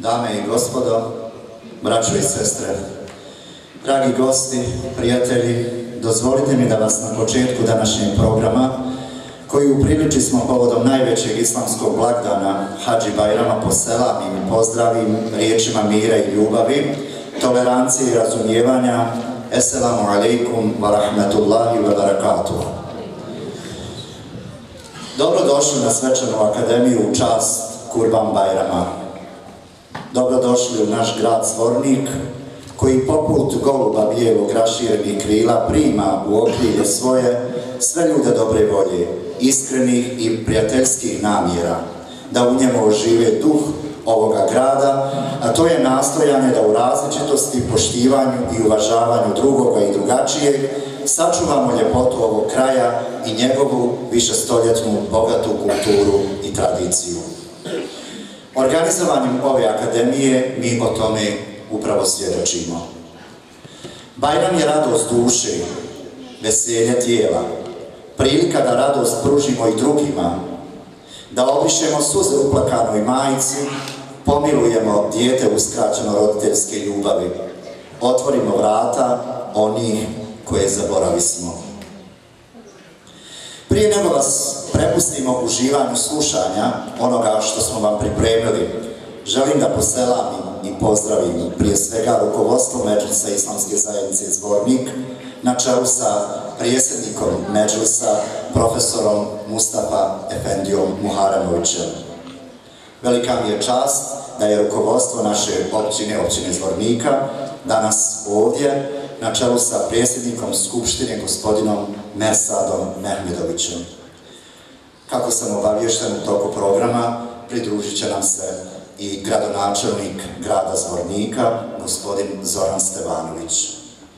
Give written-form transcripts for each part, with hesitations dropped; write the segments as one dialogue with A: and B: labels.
A: dame i gospodo, braćo i sestre, dragi gosti, prijatelji, dozvolite mi da vas na početku današnjeg programa, koji upriliči smo povodom najvećeg islamskog blagdana Hadži Bajrama, poselamim i pozdravim riječima mira i ljubavi, tolerancije i razumijevanja. Esselamu alaikum wa rahmatullahi wa barakatuh. Dobrodošli na svečanu akademiju u čast Kurban Bajrama. Dobrodošli u naš grad Zvornik, koji poput goluba bijelog raširenih krila prima u okrilje svoje sve ljude dobre volje, iskrenih i prijateljskih namjera, da u njemu ožive duh ovoga grada, a to je nastojanje da u različitosti, poštivanju i uvažavanju drugoga i drugačijeg sačuvamo ljepotu ovog kraja i njegovu višestoljetnu bogatu kulturu i tradiciju. Organizovanjem ove akademije mi o tome upravo svjedočimo. Bajram je radost duše, veselje tijela, prilika da radost pružimo i drugima, da obrišemo suze uplakanoj majici, pomilujemo dijete uskraćeno roditeljske ljubavi, otvorimo vrata onih koje zaboravismo. Prije nego vas prepustimo uživanju slušanja onoga što smo vam pripremili, želim da poselamim i pozdravim prije svega rukovodstvo Medžlisa Islamske zajednice Zvornik na čelu sa predsjednikom Medžlisa, profesorom Mustafa Efendijom Muharemovićem. Velika mi je čast da je rukovodstvo naše općine Zvornika danas ovdje na čelu sa predsjednikom Skupštine gospodinom Mersadom Mehmedovićem. Kako sam obaviješten u toku programa, pridružit će nam se i gradonačelnik grada Zvornika, gospodin Zoran Stevanović.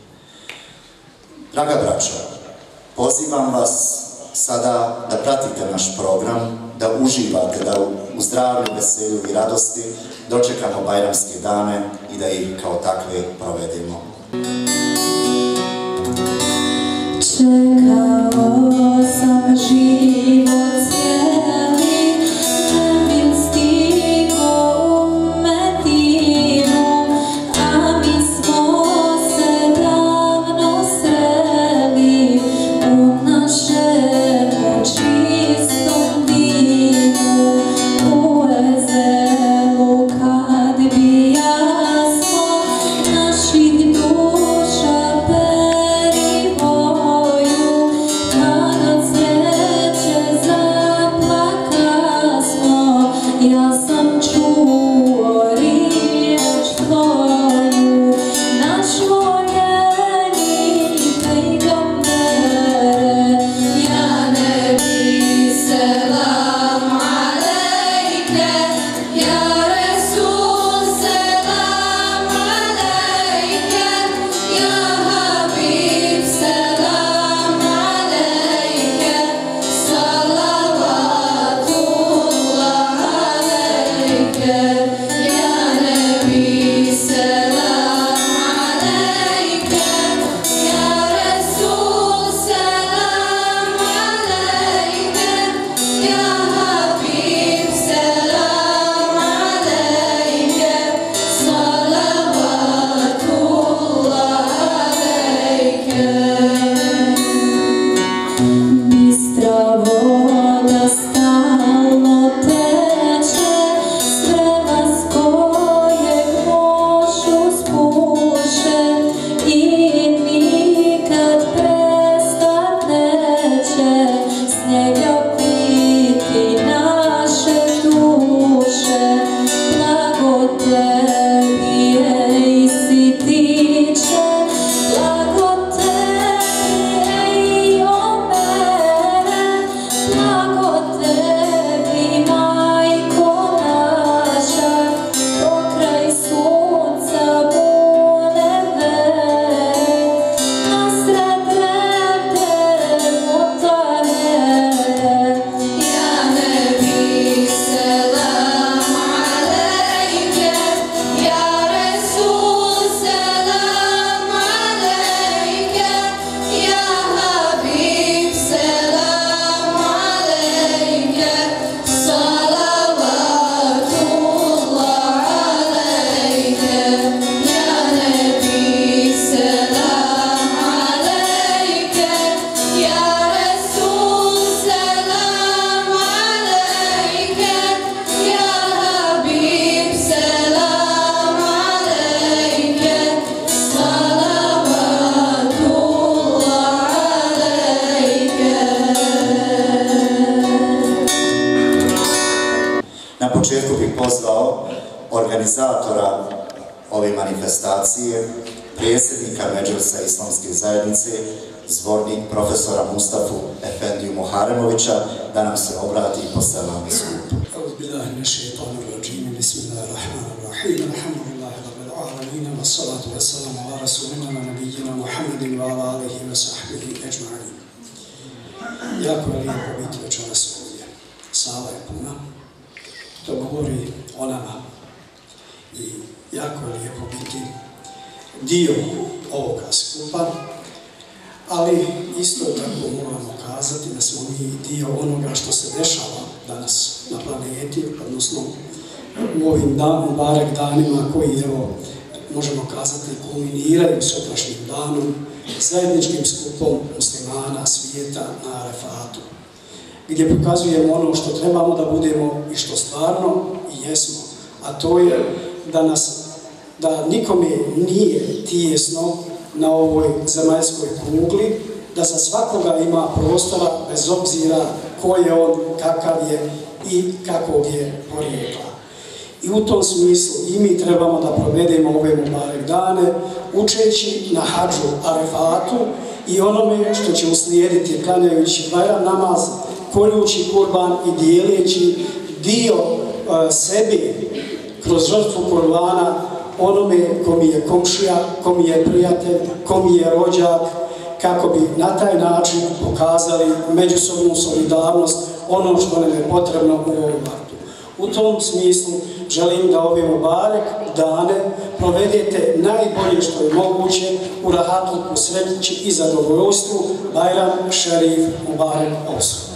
A: Draga braćo, pozivam vas sada da pratite naš program, da uživate, da u zdravlju, veselju i radosti dočekamo bajramske dane i da ih kao takve provedemo.
B: Čekao sam život cijeli, ne bi stigo u Medinu, a mi smo se davno sreli u našem čistom dinu. U Ezelu kad bijasmo naših
A: pozvao organizatora ove manifestacije, predsjednika Medžlisa Islamske zajednice, zbornik profesora Mustafu Efendiju Muharemovića, da nam se obrati i poselami skupu.
C: Billahi min šeitanir racim, bismillahirrahmanirrahim, alhamdulillahi rabbil alamin, wassalatu wassalamu ala rasulina nabiyyina Muhammedin wa ala alihi wa sahbihi ecma'in. Jako je lijepo biti večeras ovdje. Sala je puna. To govori o nama. I jako je lijepo biti dio ovoga skupa, ali isto tako moramo kazati da smo mi dio onoga što se dešava danas na planeti, odnosno u ovim barek danima koji, evo, možemo kazati, kulminiraju sutrašnjim danom, zajedničkim skupom muslimana svijeta na Arefatu, gdje pokazujemo ono što trebamo da budemo i što stvarno i jesmo, a to je da nikome nije tijesno na ovoj zemaljskoj kugli, da za svakoga ima prostora bez obzira ko je on, kakav je i kakvog je porijekla. I u tom smislu i mi trebamo da provedemo ove mubarek dane učeći na hadžu Arefatu i onome što će uslijediti klanjajući Bajram namaz, koljući kurban i dijeleći dio sebi kroz žrtvu kurbana onome ko mi je komšija, ko mi je prijatelj, ko mi je rođak, kako bi na taj način pokazali međusobnu solidarnost, ono što nam je potrebno u ovom vaktu. U tom smislu želim da ove mubarek dane provedete najbolje što je moguće u rahatluku, sreći i zadovoljstvu. Bajram šerif mubarek olsun.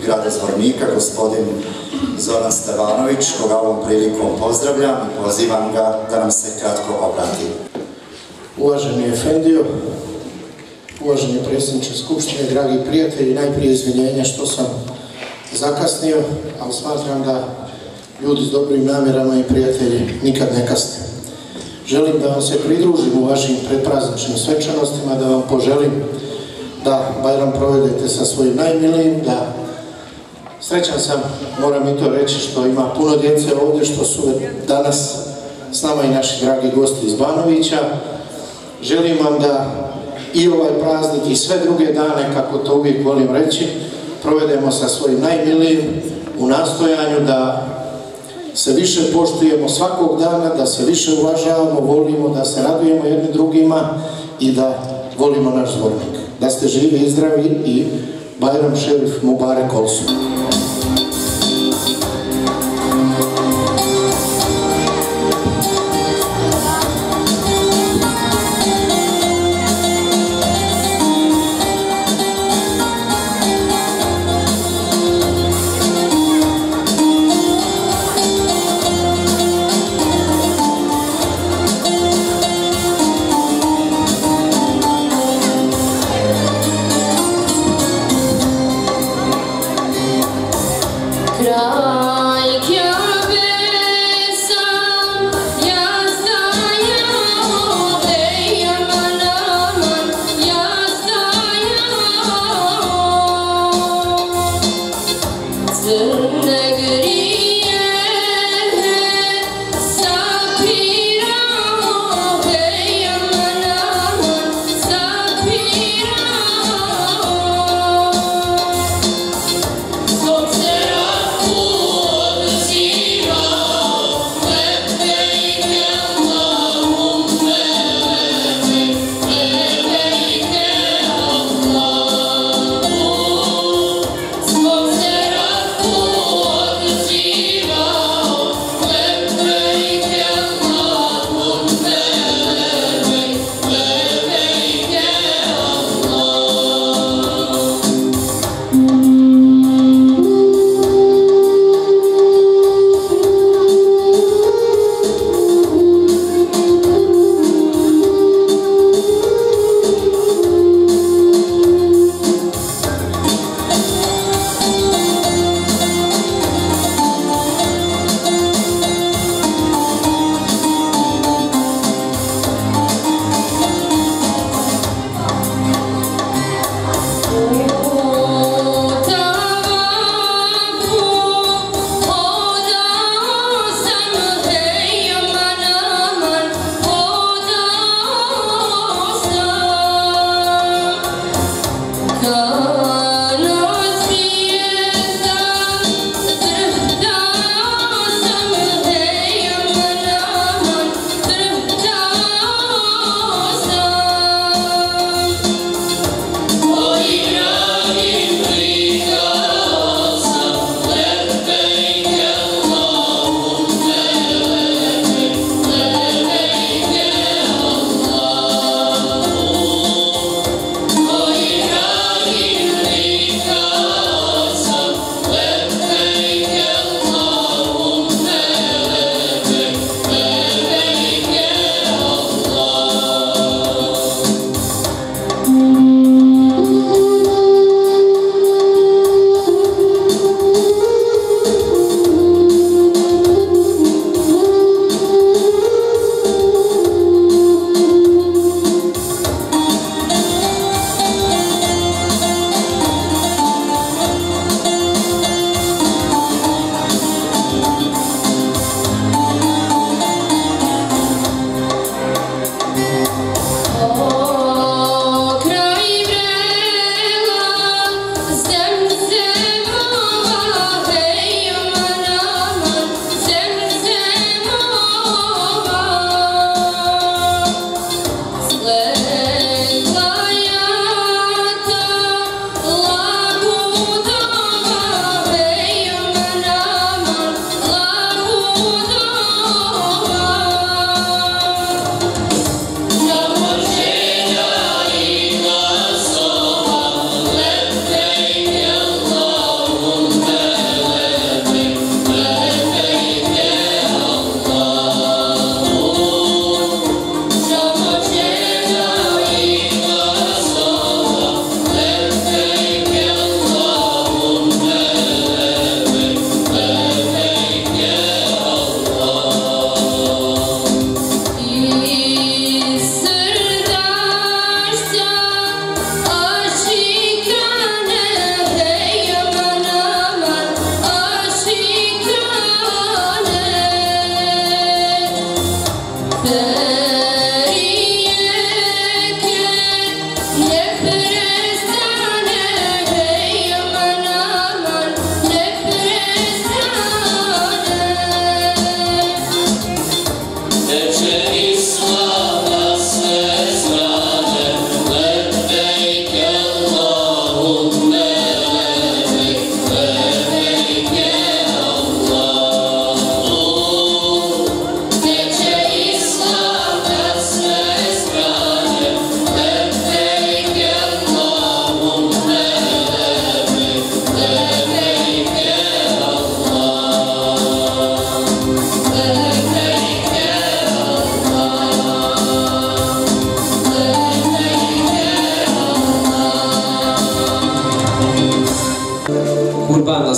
A: grada Zvornika, gospodin Zoran Stevanović, koga ovom prilikom pozdravljam i pozivam ga da nam se kratko obrati.
D: Uvaženi Efendio, uvaženi predsjedniče Skupštine, dragi prijatelji, najprije izvinjenja što sam zakasnio, ali smatram da ljudi s dobrim namjerama i prijatelji nikad ne kasne. Želim da vam se pridružim u vašim predprazničnim svečanostima, da vam poželim da Bajram provedete sa svojim najmilijim, da srećan sam, moram i to reći, što ima puno djece ovdje, što su danas s nama i naši dragi gosti iz Banovića. Želim vam da i ovaj praznik i sve druge dane, kako to uvijek volim reći, provedemo sa svojim najmilijim u nastojanju da se više poštujemo svakog dana, da se više uvažavamo, volimo, da se radujemo jednim drugima i da volimo naš Zvornik. Da ste živi i zdravi i Bajram Šerif Mubarek olsun.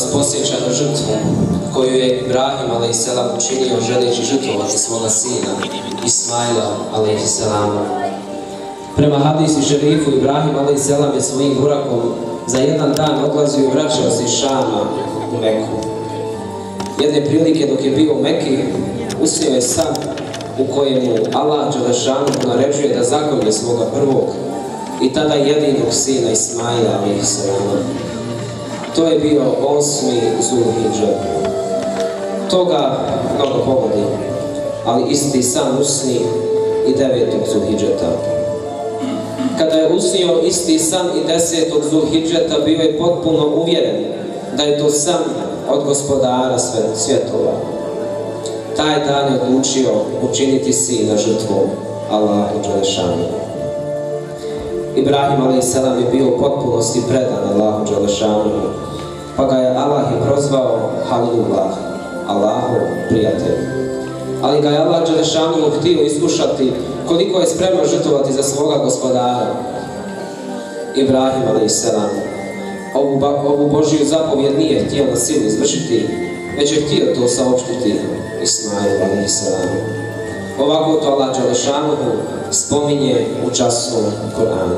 E: podsjeća na žrtvu koju je Ibrahim a.s. učinio želeći žrtvovati svoga sina Ismaila a.s. Prema hadisi šerifu, Ibrahim a.s. je svojim burakom za jedan dan odlazio i vraćao se iz Šama u Meku. Jedne prilike dok je bio u Meki, usnio je san u kojemu Allah Đelešanu naređuje da zakolje svoga prvog i tada jedinog sina Ismaila a.s. To je bio 8. Zulhidža. Toga mnogo pogodi, ali isti san usni i 9. Zulhidžeta. Kada je usnio isti san i 10. Zulhidžeta, bio je potpuno uvjeren da je to san od Gospodara svjetova. Taj dan je odlučio učiniti sina žrtvom Allahu Đelešanu. Ibrahim a.s. je bio u potpunosti predan Allahu Đelešanu, pa ga je Allah i prozvao Halilullah, Allahu prijatelj. Ali ga je Allah Đelešanu htio iskušati koliko je spreman žrtvovati za svoga Gospodara. Ibrahim a.s. ovu Božju zapovjed nije htio na silu izvršiti, već je htio to saopštiti Ismailu a.s. Ovako to Allah Đelešanu spominje u časnom Koranu.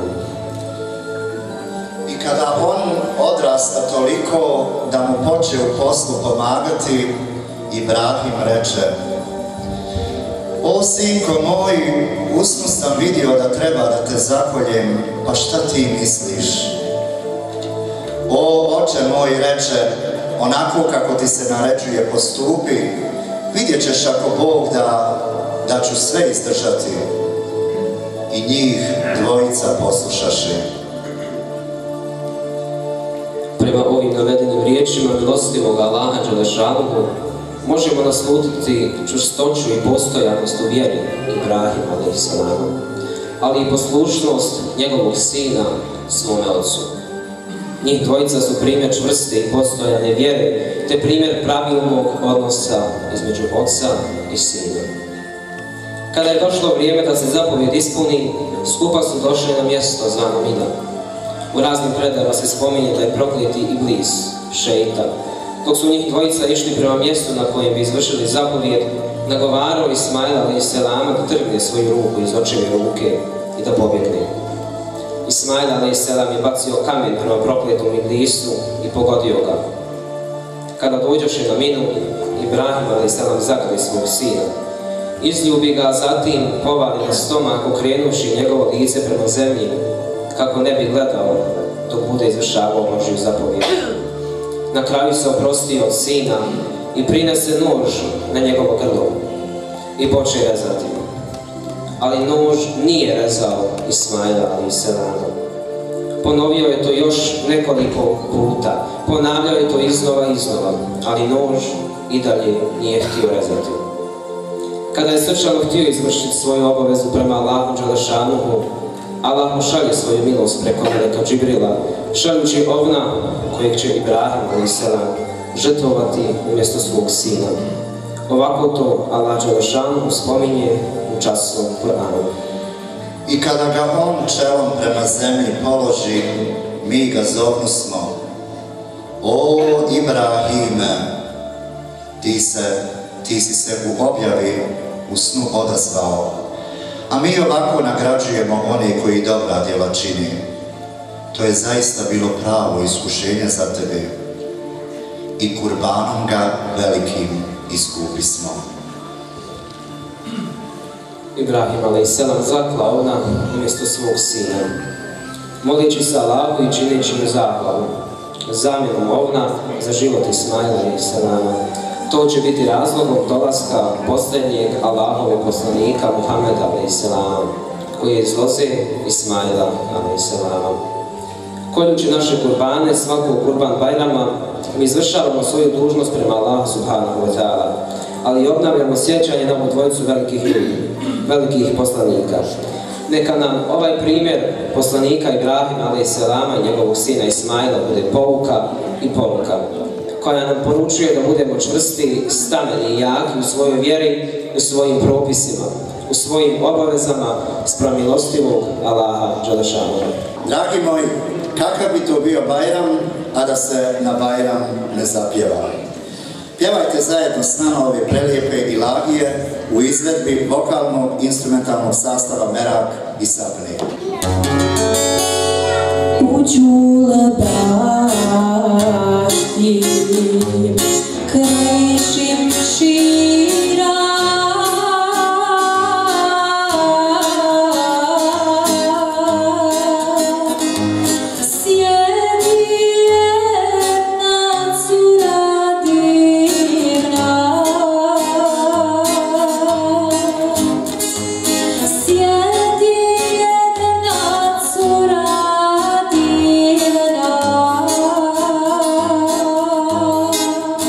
A: I kada on odrasta toliko da mu poče u poslu pomagati, Ibrahim reče: O sinko moj, u snu sam vidio da treba da te zakoljem, pa šta ti misliš? O oče moj, reče, onako kako ti se naređuje postupi, vidjet ćeš ako Bog da ću sve izdržati. I njih dvojica poslušaše.
E: Prema ovim navedenim riječima milostivog Allaha Đelešanuhu možemo naslutiti čvrstoću i postojanost u vjeri Ibrahima a.s., ali i poslušnost njegovog sina svome ocu. Njih dvojica su primjer čvrste i postojane vjere, te primjer pravilnog odnosa između oca i sina. Kada je došlo vrijeme da se zapovjed ispuni, skupa su došli na mjesto zvano Mina. U raznim predajama se spominje da je prokleti Iblis, šeitan. Dok su njih dvojica išli prema mjestu na kojem bi izvršili zapovjed, nagovarao Ismaila a.s. da trgne svoju ruku iz očeve ruke i da pobjegne. Ismail a.s. je bacio kamen prema prokletom Iblisu i pogodio ga. Kada dođoše na Minu, Ibrahim a.s. zagrli svog sina. Izljubi ga, zatim povali na stomak, okrenuši njegovo lice prema zemlji, kako ne bi gledao dok bude izvršavao Božju zapovjed. Na kraju se oprostio od sina i prinese nož na njegovo grlo i poče rezati. Ali nož nije rezao Ismaila a.s. Ponovio je to još nekoliko puta, ponavljao je to iznova, ali nož i dalje nije htio rezati. Kada je srčano htio izvršiti svoju obavezu prema Allahu Đelešanuhu, Allah mu šalje svoju milost preko meleka Džibrila, šaljući ovna kojeg će Ibrahim a.s. žrtvovati umjesto svog sina. Ovako to Allah Đelešanuhu spominje u časnom Koranu.
A: I kada ga on čelom prema zemlji položi, mi ga zovnusmo: O Ibrahime, ti si se u objavi u snu odazvao, a mi ovako nagrađujemo one koji dobra djela čini. To je zaista bilo pravo iskušenje za tebe i kurbanom ga velikim iskupismo.
E: Ibrahim a.s. zakla ovna umjesto svog sina, molići se Allahu i čineći mu zahvalu, zamjenom ovna za život Ismaila a.s. To će biti razlogom dolaska posljednjeg Allahove poslanika Muhameda a.s. koji je iz loze Ismaila a.s. Koljući naše kurbane, svakog kurban Bajrama, mi izvršavamo svoju dužnost prema Allahu subhanahu wa ta'ala, ali obnavljamo sjećanje na ovu dvojicu velikih ljudi, velikih poslanika. Neka nam ovaj primjer poslanika Ibrahima a.s. i njegovog sina Ismaila bude pouka i poruka, koja nam poručuje da budemo čvrsti, stameni i jaki u svojoj vjeri, u svojim propisima, u svojim obavezama spram milostivog Allaha Đelešanuhu.
A: Dragi moji, kakav bi to bio Bajram a da se na Bajram ne zapjeva. Pjevajte zajedno s nama ove prelijepe ilahije u izvedbi vokalnog instrumentalnog sastava Merak i Sapni.
B: Uđule bašti, krešim šira, sjedi jedna cura divna, sjedi jedna cura divna.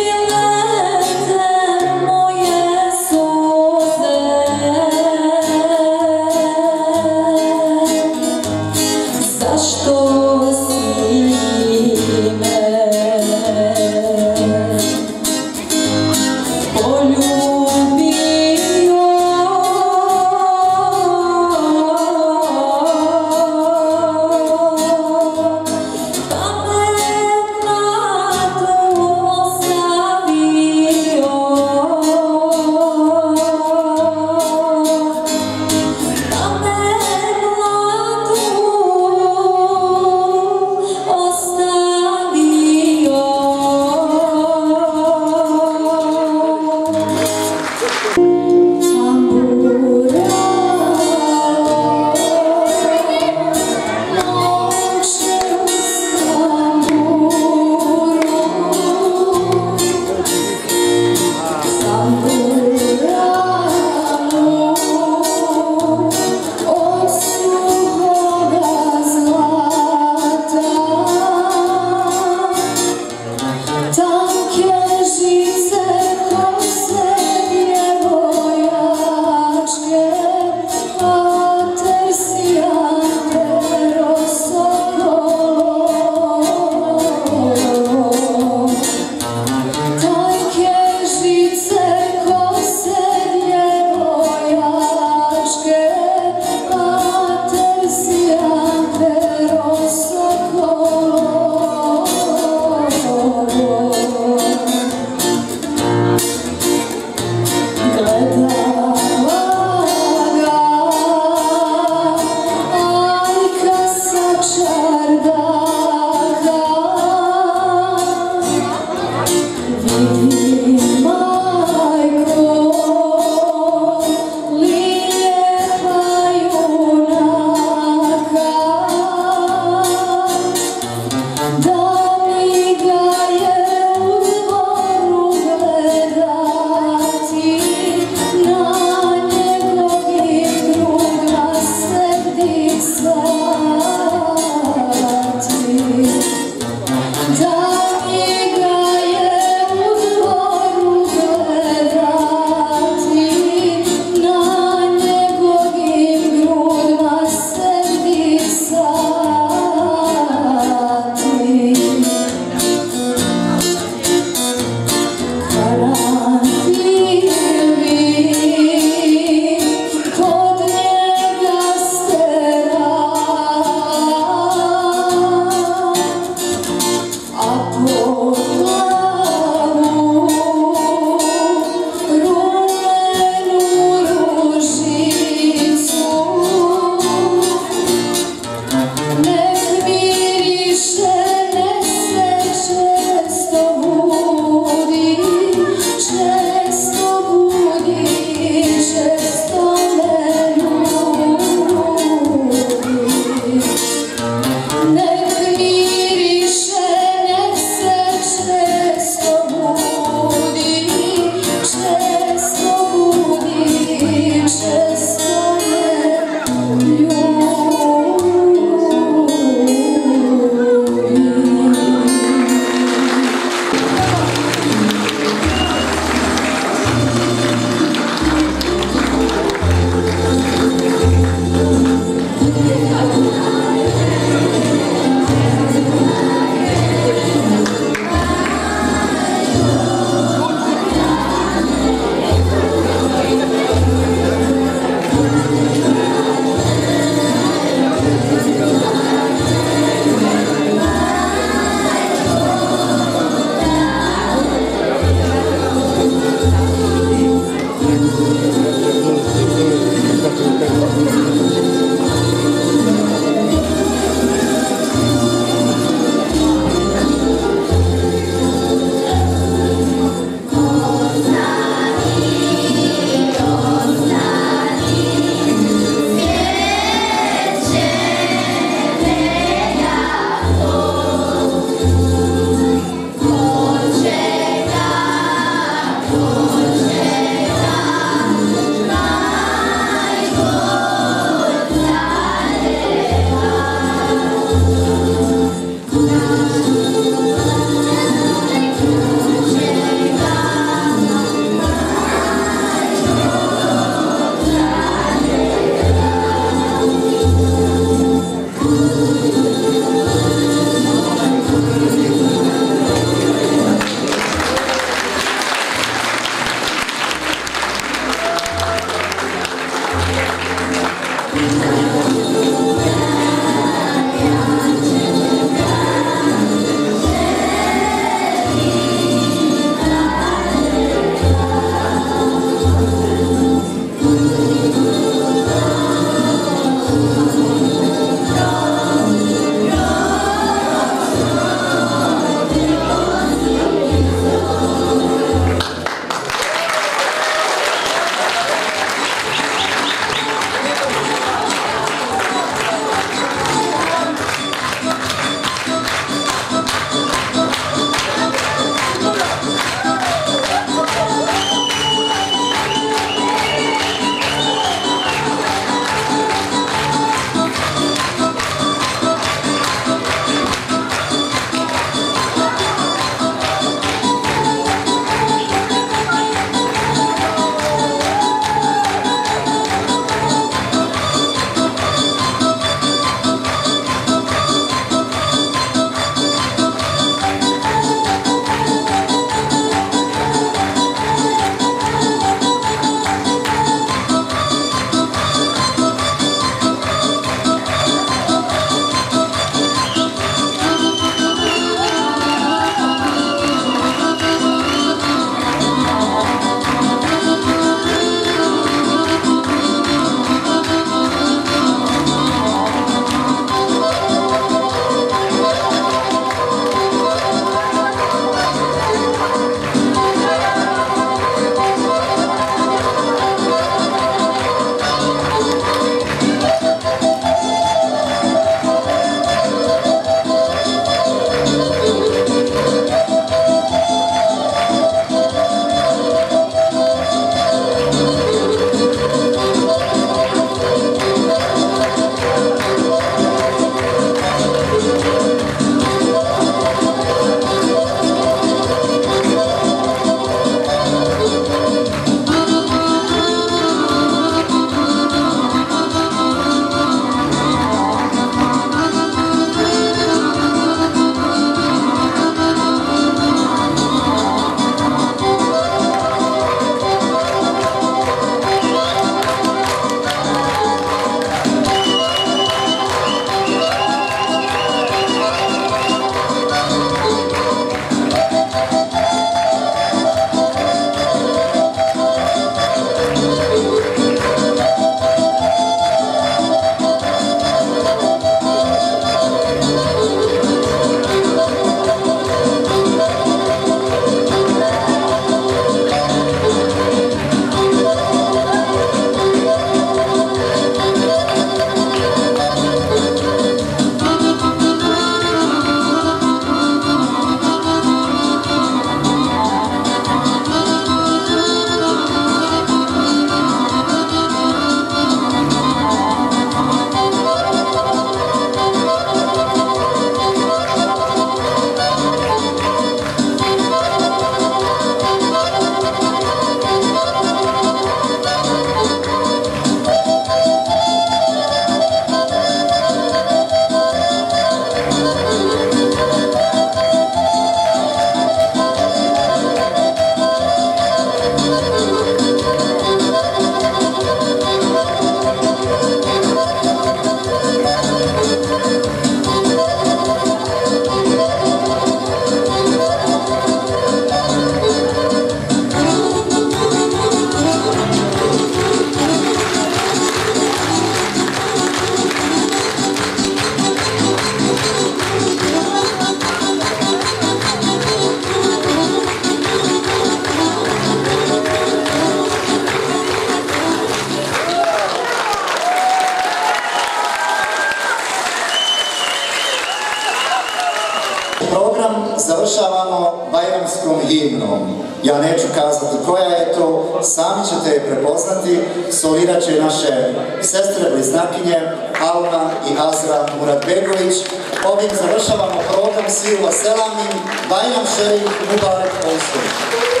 A: završavamo bajramskom himnom. Ja neću kazati koja je to, sami ćete je prepoznati, solirat će naše sestre bliznakinje Alma i Azra Muratbegović. Ovim završavamo program, svi vas selamim, Bajram šerif, Mubarek olsun.